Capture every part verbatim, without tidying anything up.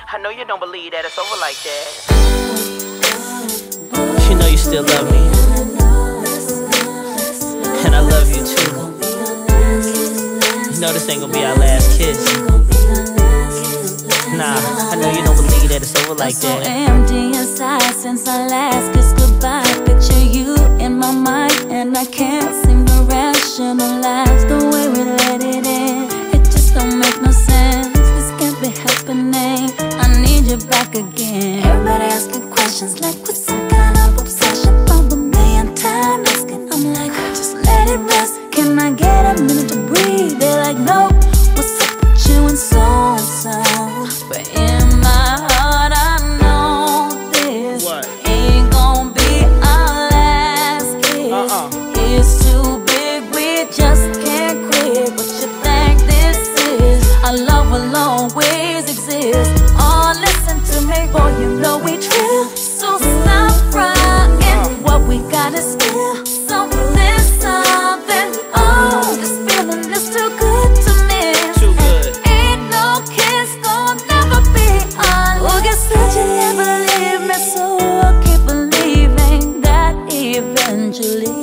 I know you don't believe that it's over like that. You know you still love me, and I love you too. You know this ain't gonna be our last kiss. Nah, I know you don't believe that it's over like that. I'm so empty inside since our last kiss goodbye. Picture you in my mind, and I can't seem to rationalize the way we let it in. It just don't make no sense. This can't be happening. I need you back again. Everybody asking questions like what's some kind of obsession. From a million times asking, I'm like, just let it rest. Can I get a minute to breathe? They're like, no. What's up with you and so and so? But in my heart I know this what? Ain't gon' be our last kiss. uh-uh. It's too big, we just can't quit. What you think this is? Our love will always exist. Oh, listen to me, boy, you know we trill. So stop crying, uh. What we got is still something, something. Oh, this feeling is too good to miss. Too good. Ain't no kiss gon' never be on. Well, guess that you never leave me, so I'll keep believing that eventually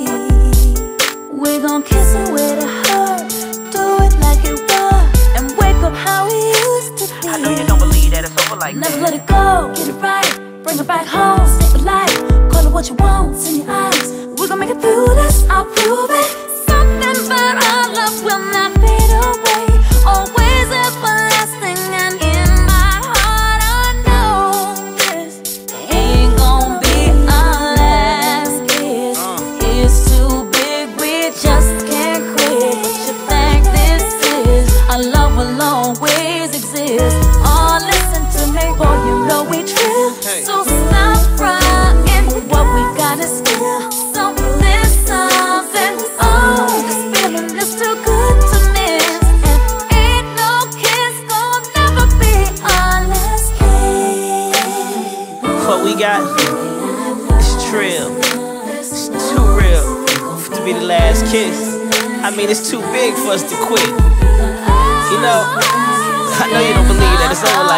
we gon' kiss it with a heart, do it like it was, and wake up how we used to be. I know you don't believe that it's over like Never that. let it go, get it right, bring it back home, save it life. Call it what you want, it's in your eyes. We gon' make it through this, I'll prove it. Something about our love will not fade away, always everlasting. And in my heart I know this ain't gon' be our last kiss. uh. It's too big, we just can't quit. What you think this is? Our love will always exist. Oh, listen to me, boy, you know we trill. Hey. So stop crying, what we got is still something, something. Oh, this feeling is too good to miss. And ain't no kiss gon' never be our last kiss. What we got is trill. It's too real to be the last kiss. I mean, it's too big for us to quit. You know, I know you don't believe that it's over like